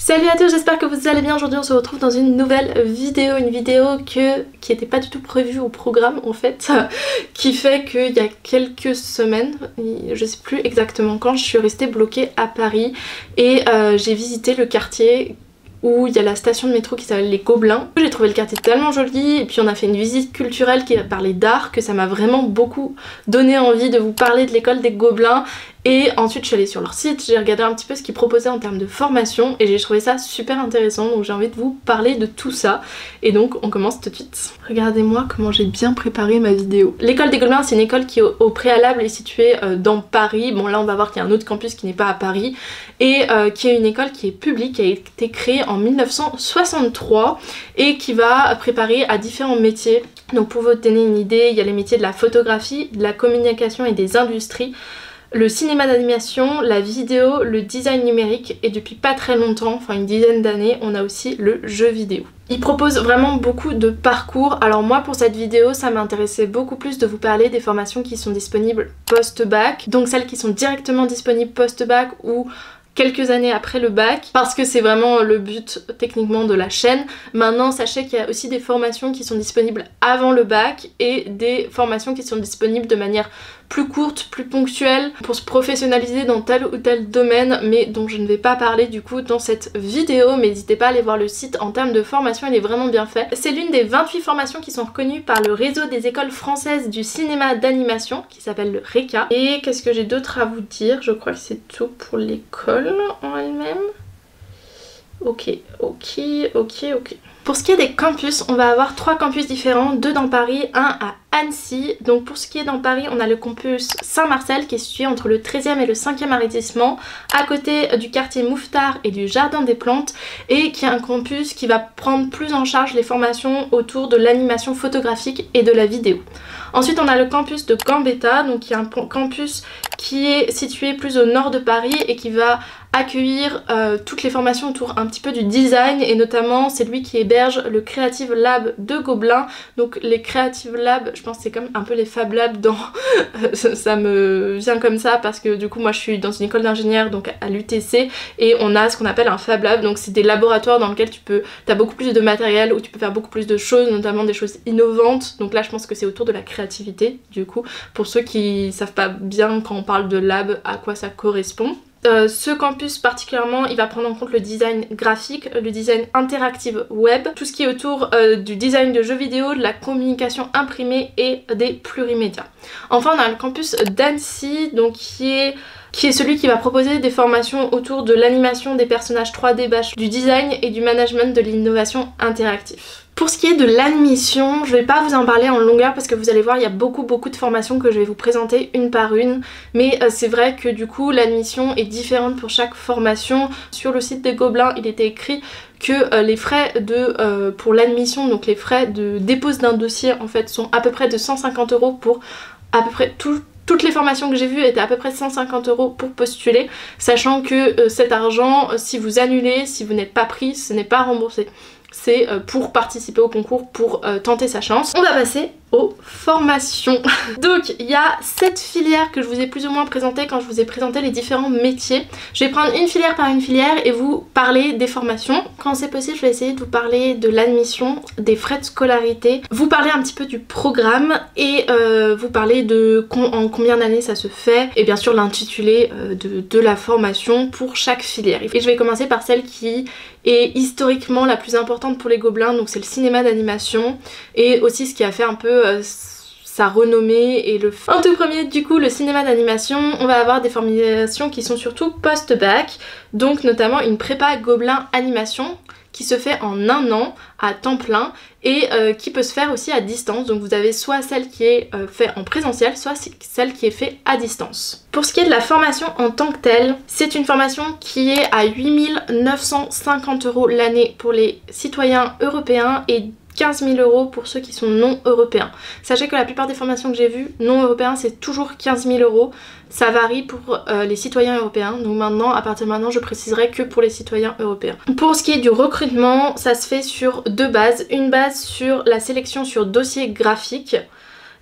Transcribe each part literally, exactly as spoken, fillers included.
Salut à tous, j'espère que vous allez bien. Aujourd'hui on se retrouve dans une nouvelle vidéo, une vidéo que, qui n'était pas du tout prévue au programme en fait, qui fait qu'il y a quelques semaines, je sais plus exactement quand, je suis restée bloquée à Paris et euh, j'ai visité le quartier où il y a la station de métro qui s'appelle les Gobelins. J'ai trouvé le quartier tellement joli et puis on a fait une visite culturelle qui parlait d'art que ça m'a vraiment beaucoup donné envie de vous parler de l'école des Gobelins. Et ensuite je suis allée sur leur site, j'ai regardé un petit peu ce qu'ils proposaient en termes de formation et j'ai trouvé ça super intéressant, donc j'ai envie de vous parler de tout ça. Et donc on commence tout de suite. Regardez-moi comment j'ai bien préparé ma vidéo. L'école des Gobelins, c'est une école qui au, au préalable est située euh, dans Paris. Bon là on va voir qu'il y a un autre campus qui n'est pas à Paris et euh, qui est une école qui est publique, qui a été créée en mille neuf cent soixante-trois et qui va préparer à différents métiers. Donc pour vous donner une idée, il y a les métiers de la photographie, de la communication et des industries, le cinéma d'animation, la vidéo, le design numérique et depuis pas très longtemps, enfin une dizaine d'années, on a aussi le jeu vidéo. Ils proposent vraiment beaucoup de parcours. Alors moi pour cette vidéo ça m'intéressait beaucoup plus de vous parler des formations qui sont disponibles post-bac, donc celles qui sont directement disponibles post-bac ou quelques années après le bac, parce que c'est vraiment le but techniquement de la chaîne. Maintenant sachez qu'il y a aussi des formations qui sont disponibles avant le bac et des formations qui sont disponibles de manière plus courte, plus ponctuelle, pour se professionnaliser dans tel ou tel domaine, mais dont je ne vais pas parler du coup dans cette vidéo, mais n'hésitez pas à aller voir le site en termes de formation, il est vraiment bien fait. C'est l'une des vingt-huit formations qui sont reconnues par le réseau des écoles françaises du cinéma d'animation, qui s'appelle le RECA. Et qu'est-ce que j'ai d'autre à vous dire? Je crois que c'est tout pour l'école en elle-même. Ok, ok, ok, ok. Pour ce qui est des campus, on va avoir trois campus différents, deux dans Paris, un à Annecy. Donc pour ce qui est dans Paris, on a le campus Saint-Marcel qui est situé entre le treizième et le cinquième arrondissement, à côté du quartier Mouffetard et du Jardin des Plantes, et qui est un campus qui va prendre plus en charge les formations autour de l'animation photographique et de la vidéo. Ensuite on a le campus de Gambetta, donc qui est un campus qui est situé plus au nord de Paris et qui va accueillir euh, toutes les formations autour un petit peu du design, et notamment c'est lui qui héberge le Creative Lab de Gobelins. Donc les Creative Lab, je pense que c'est comme un peu les Fab Labs dans... ça me vient comme ça parce que du coup moi je suis dans une école d'ingénieur, donc à l'U T C, et on a ce qu'on appelle un Fab Lab, donc c'est des laboratoires dans lesquels tu peux, t'as beaucoup plus de matériel, où tu peux faire beaucoup plus de choses, notamment des choses innovantes. Donc là je pense que c'est autour de la créativité du coup, pour ceux qui savent pas bien quand on parle de lab à quoi ça correspond. Euh, ce campus particulièrement, il va prendre en compte le design graphique, le design interactive web, tout ce qui est autour euh, du design de jeux vidéo, de la communication imprimée et des plurimédias. Enfin on a le campus d'Annecy, donc qui est qui est celui qui va proposer des formations autour de l'animation des personnages trois D, du design et du management de l'innovation interactive. Pour ce qui est de l'admission, je vais pas vous en parler en longueur parce que vous allez voir, il y a beaucoup beaucoup de formations que je vais vous présenter une par une, mais euh, c'est vrai que du coup l'admission est différente pour chaque formation. Sur le site des Gobelins, il était écrit que euh, les frais de euh, pour l'admission, donc les frais de dépose d'un dossier en fait sont à peu près de cent cinquante euros pour à peu près tout. Toutes les formations que j'ai vues étaient à peu près cent cinquante euros pour postuler, sachant que euh, cet argent, si vous annulez, si vous n'êtes pas pris, ce n'est pas remboursé. C'est euh, pour participer au concours, pour euh, tenter sa chance. On va passer aux formations. Donc il y a sept filières que je vous ai plus ou moins présentées quand je vous ai présenté les différents métiers. Je vais prendre une filière par une filière et vous parler des formations. Quand c'est possible, je vais essayer de vous parler de l'admission, des frais de scolarité, vous parler un petit peu du programme et euh, vous parler de com en combien d'années ça se fait, et bien sûr l'intitulé euh, de, de la formation pour chaque filière. Et je vais commencer par celle qui est historiquement la plus importante pour les Gobelins, donc c'est le cinéma d'animation, et aussi ce qui a fait un peu euh, sa renommée et le... En tout premier, du coup, le cinéma d'animation, on va avoir des formations qui sont surtout post-bac, donc notamment une prépa Gobelin animation qui se fait en un an à temps plein et euh, qui peut se faire aussi à distance. Donc vous avez soit celle qui est euh, faite en présentiel, soit celle qui est faite à distance. Pour ce qui est de la formation en tant que telle, c'est une formation qui est à huit mille neuf cent cinquante euros l'année pour les citoyens européens et quinze mille euros pour ceux qui sont non européens. Sachez que la plupart des formations que j'ai vues non européens, c'est toujours quinze mille euros. Ça varie pour euh, les citoyens européens, donc maintenant, à partir de maintenant, je préciserai que pour les citoyens européens. Pour ce qui est du recrutement, ça se fait sur deux bases. Une base sur la sélection sur dossier graphique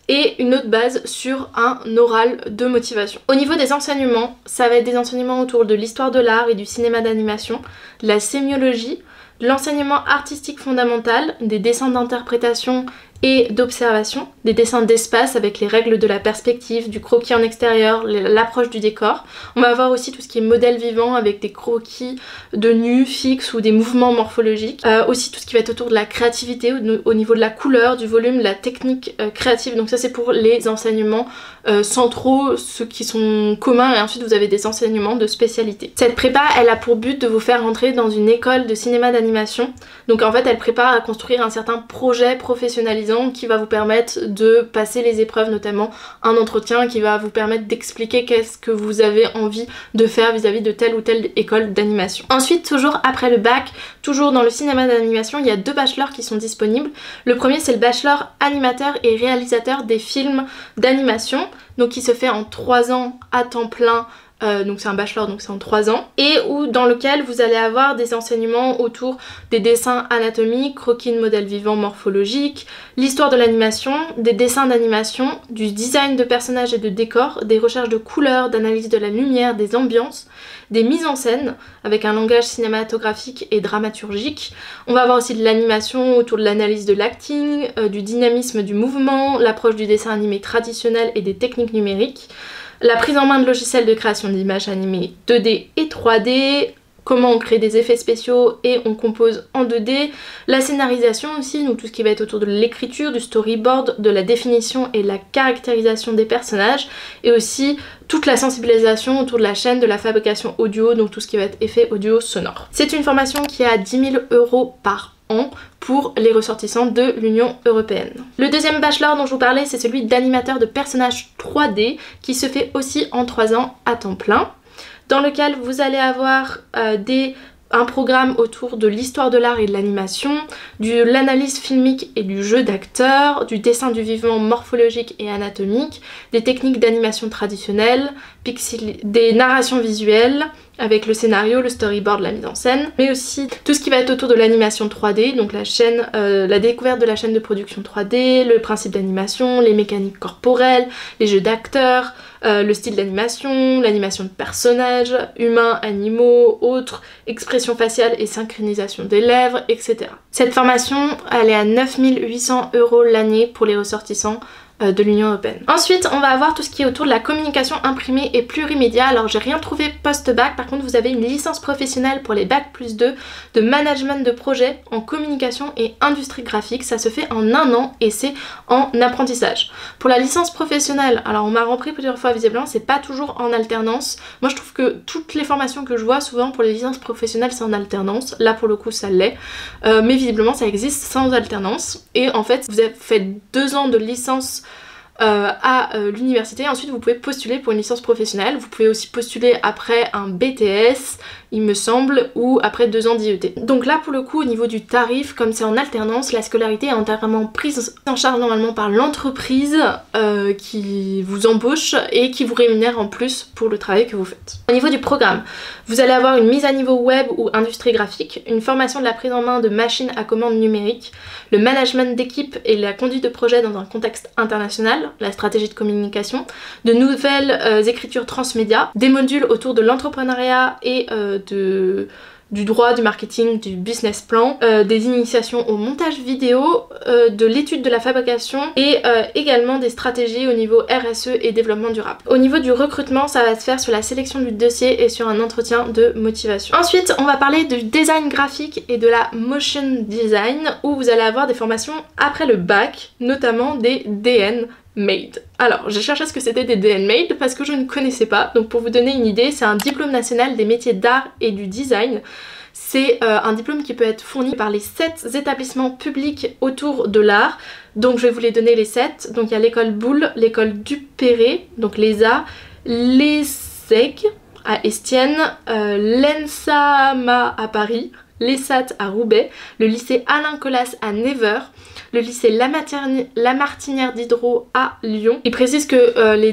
et une autre base sur un oral de motivation. Au niveau des enseignements, ça va être des enseignements autour de l'histoire de l'art et du cinéma d'animation, de la sémiologie, de l'enseignement artistique fondamental, des dessins d'interprétation et d'observation, des dessins d'espace avec les règles de la perspective, du croquis en extérieur, l'approche du décor. On va avoir aussi tout ce qui est modèle vivant avec des croquis de nus fixes ou des mouvements morphologiques. Euh, aussi tout ce qui va être autour de la créativité, au, au niveau de la couleur, du volume, de la technique euh, créative. Donc ça c'est pour les enseignements euh, centraux, ceux qui sont communs, et ensuite vous avez des enseignements de spécialité. Cette prépa, elle a pour but de vous faire rentrer dans une école de cinéma d'animation. Donc en fait elle prépare à construire un certain projet professionnalisé qui va vous permettre de passer les épreuves, notamment un entretien qui va vous permettre d'expliquer qu'est-ce que vous avez envie de faire vis-à-vis de telle ou telle école d'animation. Ensuite, toujours après le bac, toujours dans le cinéma d'animation, il y a deux bachelors qui sont disponibles. Le premier, c'est le bachelor animateur et réalisateur des films d'animation, donc qui se fait en trois ans à temps plein. Euh, donc c'est un bachelor, donc c'est en trois ans, et où dans lequel vous allez avoir des enseignements autour des dessins anatomiques, croquis de modèles vivants morphologiques, l'histoire de l'animation, des dessins d'animation, du design de personnages et de décors, des recherches de couleurs, d'analyse de la lumière, des ambiances, des mises en scène avec un langage cinématographique et dramaturgique. On va avoir aussi de l'animation autour de l'analyse de l'acting, euh, du dynamisme du mouvement, l'approche du dessin animé traditionnel et des techniques numériques, la prise en main de logiciels de création d'images animées deux D et trois D, comment on crée des effets spéciaux et on compose en deux D, la scénarisation aussi, donc tout ce qui va être autour de l'écriture, du storyboard, de la définition et la caractérisation des personnages, et aussi toute la sensibilisation autour de la chaîne de la fabrication audio, donc tout ce qui va être effet audio sonore. C'est une formation qui est à dix mille euros par an pour les ressortissants de l'Union européenne. Le deuxième bachelor dont je vous parlais, c'est celui d'animateur de personnages trois D qui se fait aussi en trois ans à temps plein, dans lequel vous allez avoir euh, des un programme autour de l'histoire de l'art et de l'animation, de l'analyse filmique et du jeu d'acteur, du dessin du vivant morphologique et anatomique, des techniques d'animation traditionnelles, pixel... des narrations visuelles avec le scénario, le storyboard, la mise en scène, mais aussi tout ce qui va être autour de l'animation trois D, donc la chaîne, euh, la découverte de la chaîne de production trois D, le principe d'animation, les mécaniques corporelles, les jeux d'acteurs, euh, le style d'animation, l'animation de personnages, humains, animaux, autres, expression faciale et synchronisation des lèvres, et cetera. Cette formation, elle est à neuf mille huit cents euros l'année pour les ressortissants de l'Union européenne. Ensuite, on va avoir tout ce qui est autour de la communication imprimée et plurimédia. Alors j'ai rien trouvé post-bac, par contre vous avez une licence professionnelle pour les bac plus deux de management de projet en communication et industrie graphique. Ça se fait en un an et c'est en apprentissage. Pour la licence professionnelle, alors on m'a repris plusieurs fois visiblement, c'est pas toujours en alternance. Moi je trouve que toutes les formations que je vois souvent pour les licences professionnelles c'est en alternance. Là pour le coup ça l'est, euh, mais visiblement ça existe sans alternance. Et en fait vous avez fait deux ans de licence Euh, à euh, l'université, ensuite vous pouvez postuler pour une licence professionnelle, vous pouvez aussi postuler après un B T S il me semble, ou après deux ans d'I E T. Donc là pour le coup au niveau du tarif, comme c'est en alternance, la scolarité est entièrement prise en charge normalement par l'entreprise euh, qui vous embauche et qui vous rémunère en plus pour le travail que vous faites. Au niveau du programme, vous allez avoir une mise à niveau web ou industrie graphique, une formation de la prise en main de machines à commande numérique, le management d'équipe et la conduite de projet dans un contexte international, la stratégie de communication, de nouvelles euh, écritures transmédia, des modules autour de l'entrepreneuriat et euh, de... du droit, du marketing, du business plan, euh, des initiations au montage vidéo, euh, de l'étude de la fabrication et euh, également des stratégies au niveau R S E et développement durable. Au niveau du recrutement, ça va se faire sur la sélection du dossier et sur un entretien de motivation. Ensuite, on va parler du design graphique et de la motion design où vous allez avoir des formations après le bac, notamment des D N Made. Alors j'ai cherché ce que c'était des D N Made parce que je ne connaissais pas, donc pour vous donner une idée, c'est un diplôme national des métiers d'art et du design. C'est euh, un diplôme qui peut être fourni par les sept établissements publics autour de l'art, donc je vais vous les donner les sept. Donc il y a l'école Boulle, l'école Duperré, donc l'E S A, l'E S E G à Estienne, euh, l'E N S A M A à Paris, l'E S A T à Roubaix, le lycée Alain Colas à Nevers, le lycée Lamartinière Diderot à Lyon. Il précise que euh, les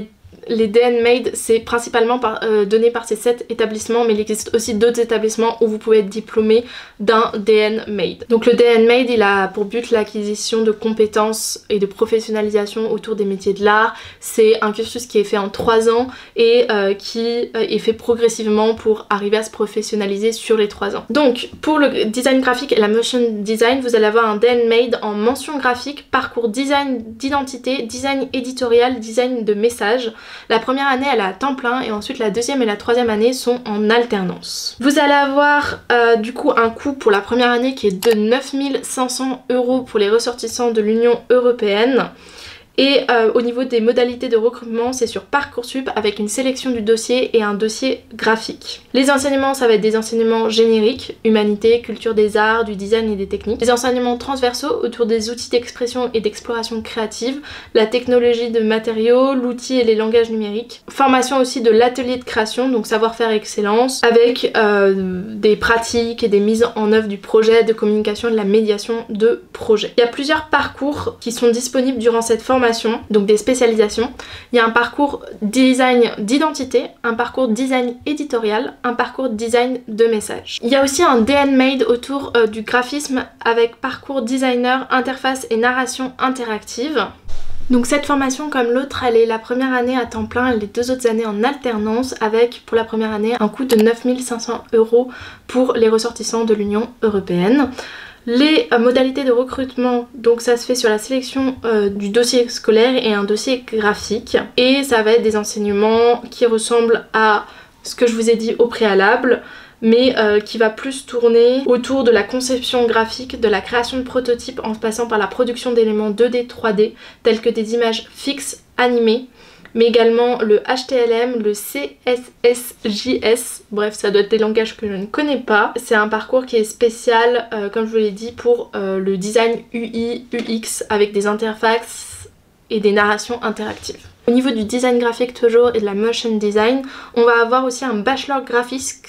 les D N Made, c'est principalement par, euh, donné par ces sept établissements, mais il existe aussi d'autres établissements où vous pouvez être diplômé d'un D N Made. Donc le D N Made, il a pour but l'acquisition de compétences et de professionnalisation autour des métiers de l'art. C'est un cursus qui est fait en trois ans et euh, qui euh, est fait progressivement pour arriver à se professionnaliser sur les trois ans. Donc pour le design graphique et la motion design, vous allez avoir un D N Made en mention graphique, parcours design d'identité, design éditorial, design de message. La première année elle est à temps plein et ensuite la deuxième et la troisième année sont en alternance. Vous allez avoir euh, du coup un coût pour la première année qui est de neuf mille cinq cents euros pour les ressortissants de l'Union européenne. Et euh, au niveau des modalités de recrutement, c'est sur Parcoursup avec une sélection du dossier et un dossier graphique. Les enseignements, ça va être des enseignements génériques, humanité, culture des arts, du design et des techniques. Les enseignements transversaux autour des outils d'expression et d'exploration créative, la technologie de matériaux, l'outil et les langages numériques. Formation aussi de l'atelier de création, donc savoir-faire excellence, avec euh, des pratiques et des mises en œuvre du projet, de communication et de la médiation de projet. Il y a plusieurs parcours qui sont disponibles durant cette formation, donc des spécialisations. Il y a un parcours design d'identité, un parcours design éditorial, un parcours design de message. Il y a aussi un D N Made autour euh, du graphisme avec parcours designer, interface et narration interactive. Donc cette formation comme l'autre, elle est la première année à temps plein et les deux autres années en alternance avec pour la première année un coût de neuf mille cinq cents euros pour les ressortissants de l'Union européenne. Les euh, modalités de recrutement, donc ça se fait sur la sélection euh, du dossier scolaire et un dossier graphique. Et ça va être des enseignements qui ressemblent à ce que je vous ai dit au préalable, mais euh, qui va plus tourner autour de la conception graphique, de la création de prototypes en passant par la production d'éléments deux D, trois D, tels que des images fixes animées, mais également le H T M L, le C S S J S, bref ça doit être des langages que je ne connais pas. C'est un parcours qui est spécial, euh, comme je vous l'ai dit, pour euh, le design U I, U X avec des interfaces et des narrations interactives. Au niveau du design graphique toujours et de la motion design, on va avoir aussi un bachelor graphiste,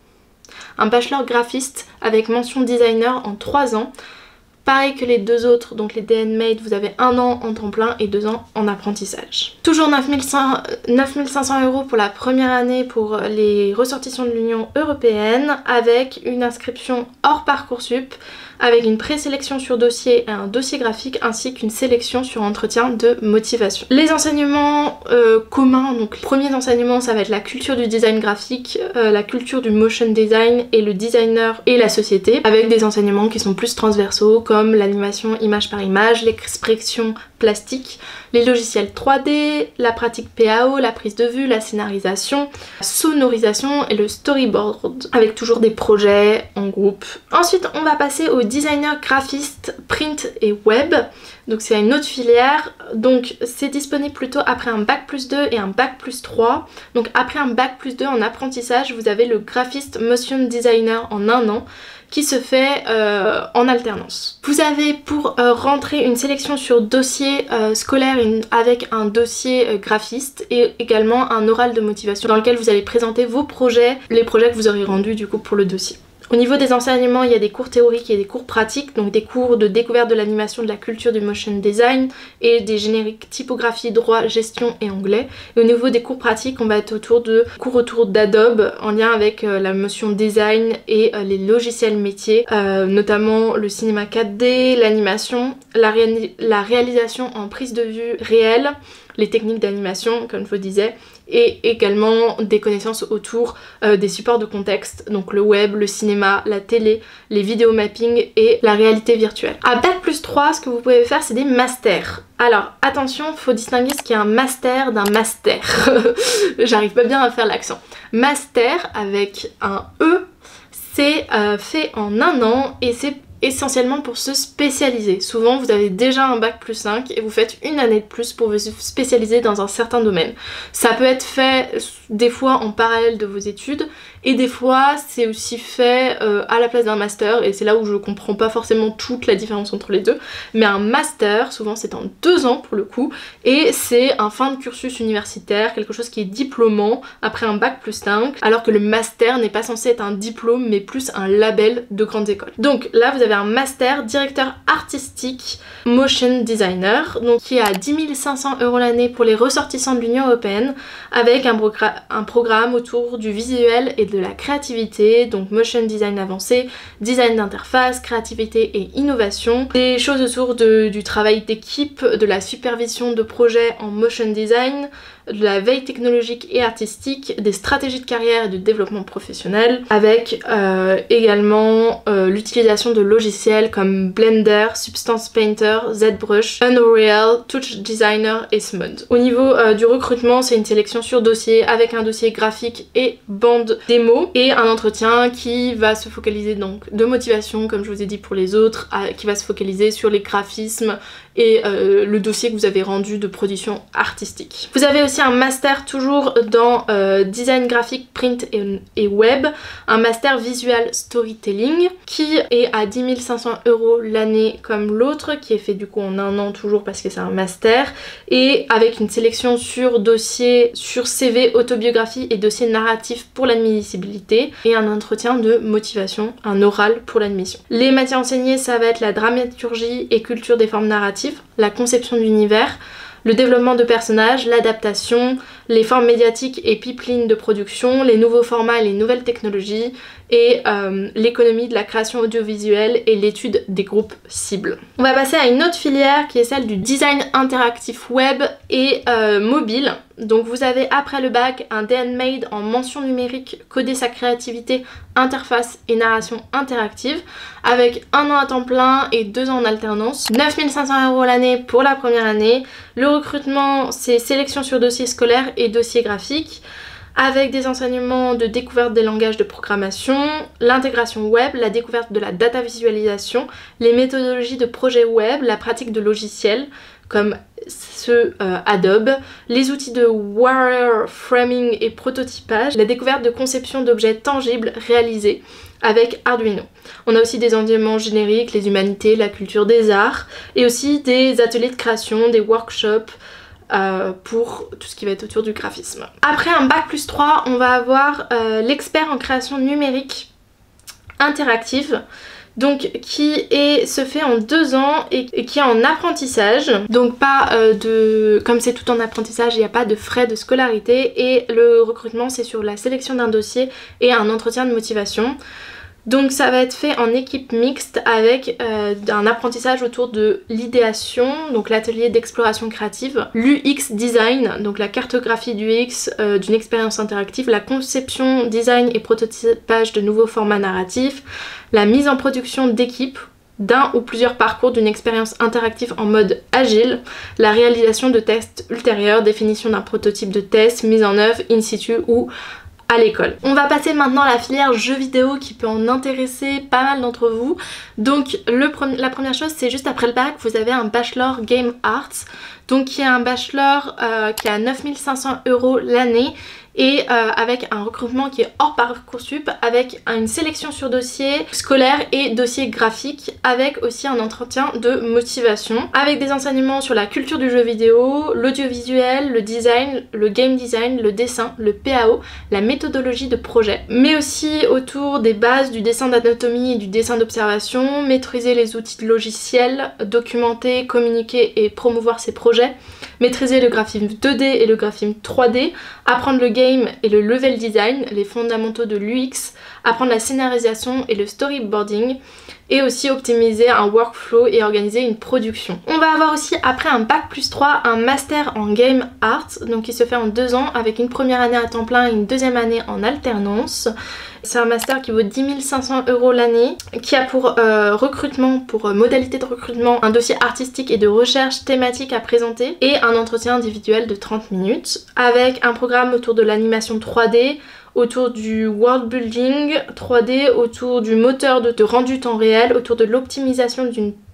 un bachelor graphiste avec mention designer en trois ans. Pareil que les deux autres, donc les D N Made, vous avez un an en temps plein et deux ans en apprentissage. Toujours neuf mille cinq cents euros pour la première année pour les ressortissants de l'Union européenne avec une inscription hors Parcoursup, avec une présélection sur dossier et un dossier graphique ainsi qu'une sélection sur entretien de motivation. Les enseignements euh, communs, donc les premiers enseignements ça va être la culture du design graphique, euh, la culture du motion design et le designer et la société, avec des enseignements qui sont plus transversaux comme l'animation image par image, l'expression plastique, les logiciels trois D, la pratique P A O, la prise de vue, la scénarisation, la sonorisation et le storyboard, avec toujours des projets en groupe. Ensuite on va passer au designer graphiste print et web, donc c'est une autre filière, donc c'est disponible plutôt après un bac plus deux et un bac plus trois. Donc après un bac plus deux en apprentissage, vous avez le graphiste motion designer en un an qui se fait euh, en alternance. Vous avez pour euh, rentrer une sélection sur dossier euh, scolaire une, avec un dossier euh, graphiste et également un oral de motivation dans lequel vous allez présenter vos projets, les projets que vous aurez rendus du coup pour le dossier. Au niveau des enseignements, il y a des cours théoriques et des cours pratiques, donc des cours de découverte de l'animation, de la culture du motion design et des génériques typographie, droit, gestion et anglais. Et au niveau des cours pratiques, on va être autour de cours autour d'Adobe en lien avec euh, la motion design et euh, les logiciels métiers, euh, notamment le cinéma quatre D, l'animation, la, ré la réalisation en prise de vue réelle, les techniques d'animation comme je vous disais, et également des connaissances autour euh, des supports de contexte, donc le web, le cinéma, la télé, les vidéos mapping et la réalité virtuelle. À bac plus trois, ce que vous pouvez faire c'est des masters. Alors attention, il faut distinguer ce qui est un master d'un master. J'arrive pas bien à faire l'accent. Master avec un E, c'est euh, fait en un an et c'est essentiellement pour se spécialiser. Souvent vous avez déjà un bac plus cinq et vous faites une année de plus pour vous spécialiser dans un certain domaine. Ça peut être fait des fois en parallèle de vos études et des fois c'est aussi fait euh, à la place d'un master, et c'est là où je comprends pas forcément toute la différence entre les deux. Mais un master, souvent c'est en deux ans pour le coup, et c'est un fin de cursus universitaire, quelque chose qui est diplômant après un bac plus cinq, alors que le master n'est pas censé être un diplôme mais plus un label de grande école. Donc là vous avez un master directeur artistique motion designer, donc qui est à dix mille cinq cents euros l'année pour les ressortissants de l'Union européenne, avec un, un programme autour du visuel et de la créativité, donc motion design avancé, design d'interface, créativité et innovation, des choses autour de, du travail d'équipe, de la supervision de projets en motion design, de la veille technologique et artistique, des stratégies de carrière et de développement professionnel, avec euh, également euh, l'utilisation de logiciels comme Blender, Substance Painter, ZBrush, Unreal, Touch Designer et Smud. Au niveau euh, du recrutement, c'est une sélection sur dossier avec un dossier graphique et bande démo et un entretien qui va se focaliser donc de motivation, comme je vous ai dit pour les autres, à, qui va se focaliser sur les graphismes et euh, le dossier que vous avez rendu de production artistique. Vous avez aussi un master toujours dans euh, design graphique, print et, et web, un master visual storytelling qui est à dix mille cinq cents euros l'année comme l'autre, qui est fait du coup en un an toujours parce que c'est un master, et avec une sélection sur dossier, sur C V, autobiographie et dossier narratif pour l'admissibilité, et un entretien de motivation, un oral pour l'admission. Les matières enseignées, ça va être la dramaturgie et culture des formes narratives, la conception d'univers, le développement de personnages, l'adaptation, les formes médiatiques et pipelines de production, les nouveaux formats et les nouvelles technologies, et euh, l'économie de la création audiovisuelle et l'étude des groupes cibles. On va passer à une autre filière qui est celle du design interactif web et euh, mobile. Donc vous avez après le bac un D N Made en mention numérique, coder sa créativité, interface et narration interactive, avec un an à temps plein et deux ans en alternance, neuf mille cinq cents euros l'année pour la première année. Le recrutement, c'est sélection sur dossier scolaire et dossier graphique, avec des enseignements de découverte des langages de programmation, l'intégration web, la découverte de la data visualisation, les méthodologies de projet web, la pratique de logiciels comme ceux euh, Adobe, les outils de wireframing et prototypage, la découverte de conception d'objets tangibles réalisés avec Arduino. On a aussi des enseignements génériques, les humanités, la culture des arts, et aussi des ateliers de création, des workshops, Euh, pour tout ce qui va être autour du graphisme. Après un bac plus trois, on va avoir euh, l'expert en création numérique interactive, donc qui est, se fait en deux ans et, et qui est en apprentissage, donc pas euh, de... comme c'est tout en apprentissage, il n'y a pas de frais de scolarité, et le recrutement c'est sur la sélection d'un dossier et un entretien de motivation. Donc ça va être fait en équipe mixte avec euh, un apprentissage autour de l'idéation, donc l'atelier d'exploration créative, l'U X design, donc la cartographie du U X euh, d'une expérience interactive, la conception, design et prototypage de nouveaux formats narratifs, la mise en production d'équipes, d'un ou plusieurs parcours d'une expérience interactive en mode agile, la réalisation de tests ultérieurs, définition d'un prototype de test, mise en œuvre in situ ou à l'école. On va passer maintenant à la filière jeux vidéo qui peut en intéresser pas mal d'entre vous. Donc le pre- la première chose, c'est juste après le bac, vous avez un bachelor Game Arts, donc qui est un bachelor euh, qui est à neuf mille cinq cents euros l'année, et euh, avec un recrutement qui est hors Parcoursup, avec une sélection sur dossier scolaire et dossier graphique, avec aussi un entretien de motivation, avec des enseignements sur la culture du jeu vidéo, l'audiovisuel, le design, le game design, le dessin, le P A O, la méthodologie de projet, mais aussi autour des bases du dessin d'anatomie et du dessin d'observation, maîtriser les outils de logiciels, documenter, communiquer et promouvoir ses projets, maîtriser le graphisme deux D et le graphisme trois D, apprendre le game et le level design, les fondamentaux de l'U X, apprendre la scénarisation et le storyboarding, et aussi optimiser un workflow et organiser une production. On va avoir aussi après un bac plus trois un master en game art, donc qui se fait en deux ans avec une première année à temps plein et une deuxième année en alternance. C'est un master qui vaut dix mille cinq cents euros l'année, qui a pour euh, recrutement, pour euh, modalité de recrutement, un dossier artistique et de recherche thématique à présenter et un entretien individuel de trente minutes, avec un programme autour de l'animation trois D, autour du world building trois D, autour du moteur de, de rendu temps réel, autour de l'optimisation d'une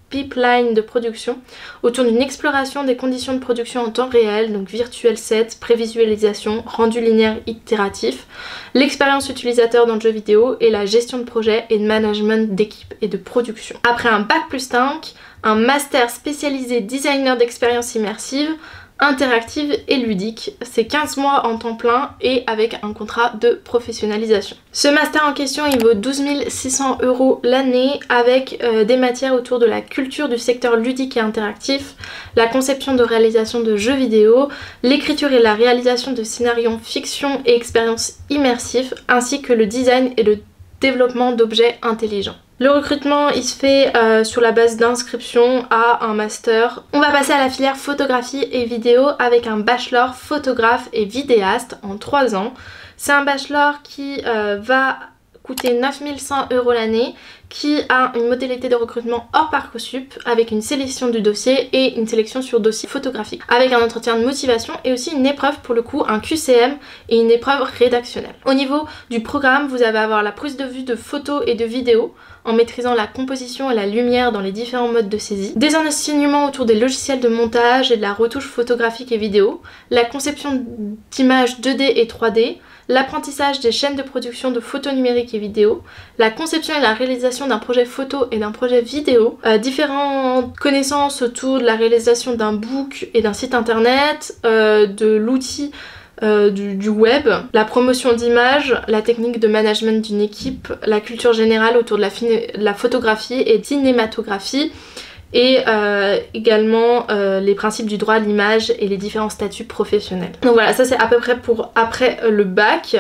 pipeline de production autour d'une exploration des conditions de production en temps réel, donc virtual set, prévisualisation, rendu linéaire itératif, l'expérience utilisateur dans le jeu vidéo et la gestion de projet et de management d'équipe et de production. Après un bac plus cinq, un master spécialisé designer d'expérience immersive, interactive et ludique. C'est quinze mois en temps plein et avec un contrat de professionnalisation. Ce master en question il vaut douze mille six cents euros l'année avec euh, des matières autour de la culture du secteur ludique et interactif, la conception de réalisation de jeux vidéo, l'écriture et la réalisation de scénarios fiction et expériences immersives ainsi que le design et le développement d'objets intelligents. Le recrutement il se fait euh, sur la base d'inscription à un master. On va passer à la filière photographie et vidéo avec un bachelor photographe et vidéaste en trois ans. C'est un bachelor qui euh, va coûter neuf mille cent euros l'année, qui a une modalité de recrutement hors Parcoursup avec une sélection du dossier et une sélection sur dossier photographique avec un entretien de motivation et aussi une épreuve pour le coup, un Q C M et une épreuve rédactionnelle. Au niveau du programme, vous allez avoir la prise de vue de photos et de vidéos en maîtrisant la composition et la lumière dans les différents modes de saisie, des enseignements autour des logiciels de montage et de la retouche photographique et vidéo, la conception d'images deux D et trois D, l'apprentissage des chaînes de production de photos numériques et vidéo, la conception et la réalisation d'un projet photo et d'un projet vidéo, euh, différentes connaissances autour de la réalisation d'un book et d'un site internet, euh, de l'outil Euh, du, du web, la promotion d'images, la technique de management d'une équipe, la culture générale autour de la, de la photographie et cinématographie et euh, également euh, les principes du droit à l'image et les différents statuts professionnels. Donc voilà, ça c'est à peu près pour après euh, le bac.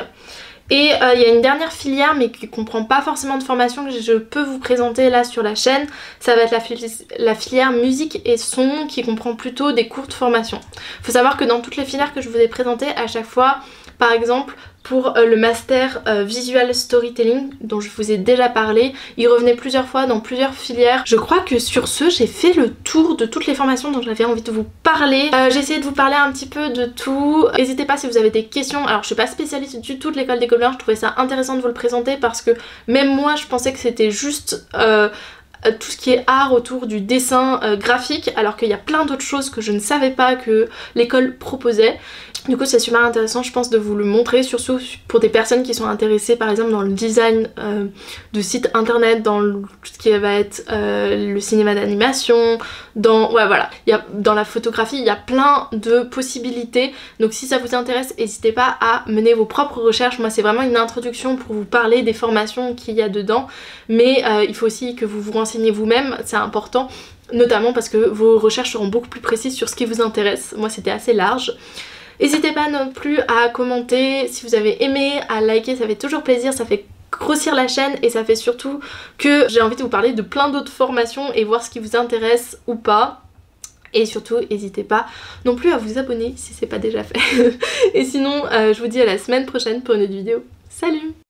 Et il euh, y a une dernière filière mais qui comprend pas forcément de formation que je peux vous présenter là sur la chaîne. Ça va être la, fili la filière musique et son qui comprend plutôt des courtes formations. Faut savoir que dans toutes les filières que je vous ai présentées, à chaque fois, par exemple pour euh, le master euh, visual storytelling dont je vous ai déjà parlé, il revenait plusieurs fois dans plusieurs filières. Je crois que sur ce j'ai fait le tour de toutes les formations dont j'avais envie de vous parler. Euh, j'ai essayé de vous parler un petit peu de tout. N'hésitez pas si vous avez des questions. Alors je suis pas spécialiste du tout de l'école des Gobelins, je trouvais ça intéressant de vous le présenter parce que même moi je pensais que c'était juste euh, tout ce qui est art autour du dessin euh, graphique, alors qu'il y a plein d'autres choses que je ne savais pas que l'école proposait. Du coup c'est super intéressant je pense de vous le montrer, surtout pour des personnes qui sont intéressées par exemple dans le design euh, de sites internet, dans le, tout ce qui va être euh, le cinéma d'animation, dans, ouais, voilà. il y a, dans la photographie il y a plein de possibilités, donc si ça vous intéresse n'hésitez pas à mener vos propres recherches. Moi c'est vraiment une introduction pour vous parler des formations qu'il y a dedans, mais euh, il faut aussi que vous vous renseignez vous-même, c'est important, notamment parce que vos recherches seront beaucoup plus précises sur ce qui vous intéresse. Moi c'était assez large. N'hésitez pas non plus à commenter si vous avez aimé, à liker, ça fait toujours plaisir, ça fait grossir la chaîne et ça fait surtout que j'ai envie de vous parler de plein d'autres formations et voir ce qui vous intéresse ou pas. Et surtout n'hésitez pas non plus à vous abonner si c'est pas déjà fait. Et sinon euh, je vous dis à la semaine prochaine pour une autre vidéo. Salut!